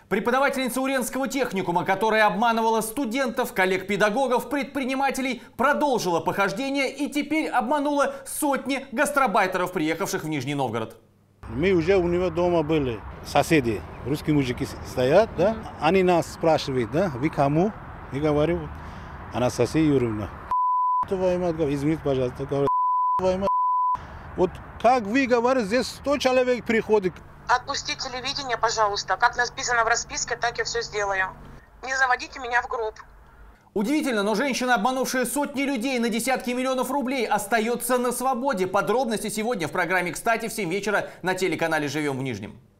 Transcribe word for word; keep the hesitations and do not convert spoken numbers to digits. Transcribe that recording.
Преподавательница Уренского техникума, которая обманывала студентов, коллег-педагогов, предпринимателей, продолжила похождение и теперь обманула сотни гастробайтеров, приехавших в Нижний Новгород. Мы уже у него дома были, соседи, русские мужики стоят, да? Они нас спрашивают, да, вы кому? Я говорю, Анастасия Юрьевна. Твою мать, извините, пожалуйста, говорю, твою мать. Вот как вы говорите, здесь сто человек приходит. Отпусти телевидение, пожалуйста. Как написано в расписке, так я все сделаю. Не заводите меня в гроб. Удивительно, но женщина, обманувшая сотни людей на десятки миллионов рублей, остается на свободе. Подробности сегодня в программе «Кстати» в семь вечера на телеканале «Живем в Нижнем».